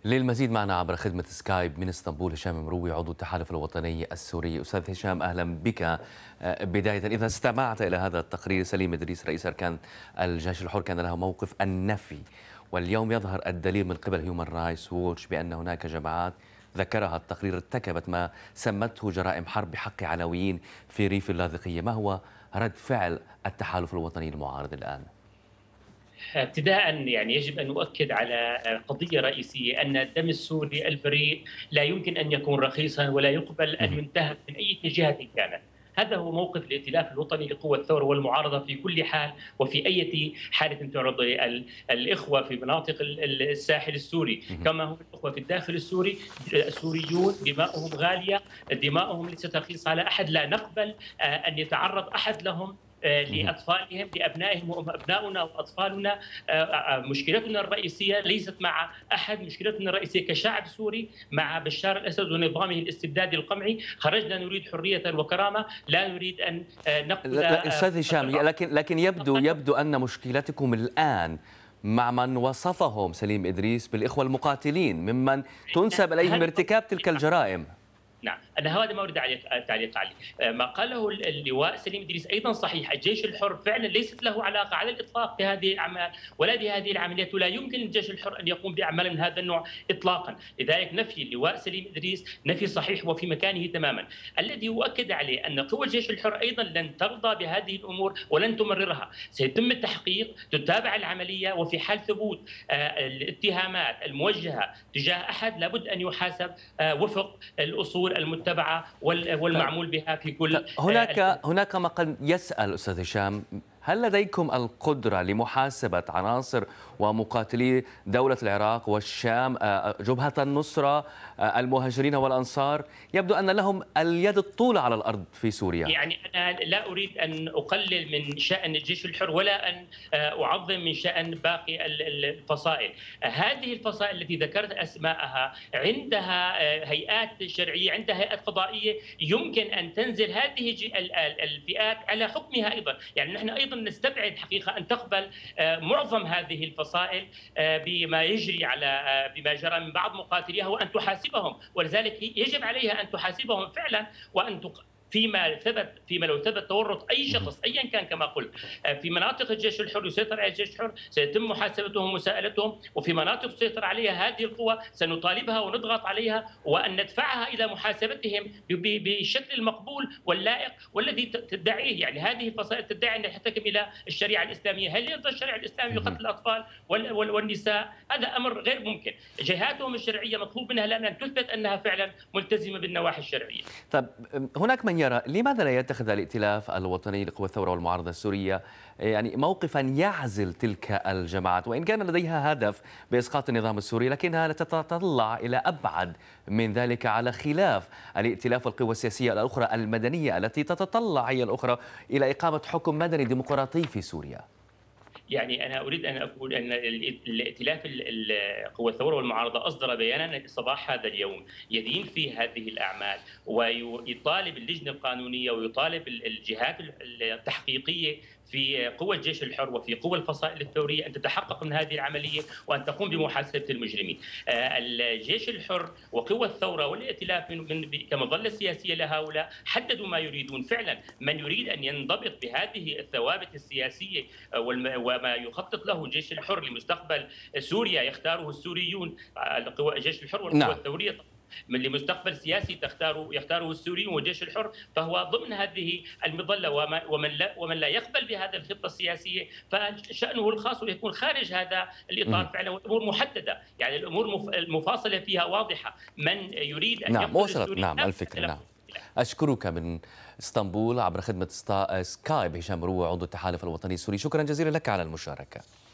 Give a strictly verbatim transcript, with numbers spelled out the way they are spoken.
للمزيد معنا عبر خدمة سكايب من اسطنبول هشام مروي عضو التحالف الوطني السوري. أستاذ هشام أهلا بك. بداية إذا استمعت إلى هذا التقرير، سليم إدريس رئيس أركان الجيش الحر كان له موقف النفي، واليوم يظهر الدليل من قبل هيومن رايتس ووتش بأن هناك جماعات ذكرها التقرير ارتكبت ما سمته جرائم حرب بحق علويين في ريف اللاذقية. ما هو رد فعل التحالف الوطني المعارض الآن؟ ابتداء يعني يجب ان نؤكد على قضيه رئيسيه، ان الدم السوري البريء لا يمكن ان يكون رخيصا ولا يقبل ان ينتهك من اي جهه كانت. هذا هو موقف الائتلاف الوطني لقوى الثوره والمعارضه في كل حال وفي اي حاله تعرض الاخوه في مناطق الساحل السوري كما هم الاخوه في الداخل السوري السوريون دماؤهم غاليه، دماؤهم ليست رخيصه على احد، لا نقبل ان يتعرض احد لهم لأطفالهم لأبنائهم وهم أبناؤنا وأطفالنا. مشكلتنا الرئيسية ليست مع أحد، مشكلتنا الرئيسية كشعب سوري مع بشار الأسد ونظامه الاستبدادي القمعي. خرجنا نريد حرية وكرامة، لا نريد أن نقبل. لا, لا أستاذ هشام، لكن لكن يبدو يبدو أن مشكلتكم الآن مع من وصفهم سليم إدريس بالإخوة المقاتلين ممن تنسب إليهم ارتكاب تلك الجرائم. نعم، أنا هذا ما أريد تعليق عليه. ما قاله اللواء سليم إدريس أيضا صحيح، الجيش الحر فعلا ليست له علاقة على الإطلاق بهذه الأعمال ولا بهذه العمليات، ولا يمكن للجيش الحر أن يقوم بأعمال من هذا النوع إطلاقا. لذلك نفي اللواء سليم إدريس نفي صحيح وفي مكانه تماما. الذي أؤكد عليه أن قوى الجيش الحر أيضا لن ترضى بهذه الأمور ولن تمررها، سيتم التحقيق، تتابع العملية، وفي حال ثبوت الاتهامات الموجهة تجاه أحد لابد أن يحاسب وفق الأصول المتبعة والمعمول بها في كل. هناك هناك ما قد يسأل أستاذ هشام، هل لديكم القدرة لمحاسبة عناصر ومقاتلي دولة العراق والشام، جبهة النصرة، المهاجرين والأنصار؟ يبدو أن لهم اليد الطولى على الأرض في سوريا. يعني أنا لا أريد أن أقلل من شأن الجيش الحر ولا أن أعظم من شأن باقي الفصائل. هذه الفصائل التي ذكرت أسماءها عندها هيئات شرعية، عندها هيئات قضائية، يمكن أن تنزل هذه الفئات على حكمها أيضا. يعني نحن أيضا نستبعد حقيقة أن تقبل معظم هذه الفصائل بما يجري على بما جرى من بعض مقاتليها وأن تحاسبهم، ولذلك يجب عليها أن تحاسبهم فعلا، وأن تق... فيما ثبت فيما لو ثبت تورط اي شخص ايا كان كما قلت في مناطق الجيش الحر يسيطر على الجيش الحر سيتم محاسبتهم ومساءلتهم، وفي مناطق تسيطر عليها هذه القوى سنطالبها ونضغط عليها وان ندفعها الى محاسبتهم بالشكل المقبول واللائق والذي تدعيه. يعني هذه الفصائل تدعي ان تحتكم الى الشريعه الاسلاميه، هل يرضى الشريعه الاسلامي بقتل الاطفال والنساء؟ هذا امر غير ممكن. جهاتهم الشرعيه مطلوب منها لان ان تثبت انها فعلا ملتزمه بالنواحي الشرعيه. طيب هناك من يرى لماذا لا يتخذ الائتلاف الوطني لقوى الثورة والمعارضة السورية يعني موقفا يعزل تلك الجماعات، وإن كان لديها هدف بإسقاط النظام السوري لكنها تتطلع إلى أبعد من ذلك، على خلاف الائتلاف القوى السياسية الأخرى المدنية التي تتطلع هي الأخرى إلى إقامة حكم مدني ديمقراطي في سوريا؟ يعني أنا أريد أن أقول أن الائتلاف قوى الثورة والمعارضة أصدر بيانا صباح هذا اليوم يدين فيه هذه الأعمال، ويطالب اللجنة القانونية ويطالب الجهات التحقيقية في قوى الجيش الحر وفي قوى الفصائل الثورية أن تتحقق من هذه العملية وأن تقوم بمحاسبة المجرمين. الجيش الحر وقوى الثورة والائتلاف من كمظلة سياسية لهؤلاء حددوا ما يريدون فعلا. من يريد أن ينضبط بهذه الثوابت السياسية وما يخطط له الجيش الحر لمستقبل سوريا يختاره السوريون، الجيش الحر والقوى نعم. الثورية من لمستقبل سياسي تختاره يختاره السوريون والجيش الحر، فهو ضمن هذه المظله، ومن لا ومن لا يقبل بهذه الخطه السياسيه فشانه الخاص ويكون خارج هذا الاطار فعلا. والامور محدده، يعني الامور المفاصله فيها واضحه. من يريد ان نعم وصلت نعم الفكره. نعم اشكرك من اسطنبول عبر خدمه سكايب هشام مروي عضو التحالف الوطني السوري، شكرا جزيلا لك على المشاركه.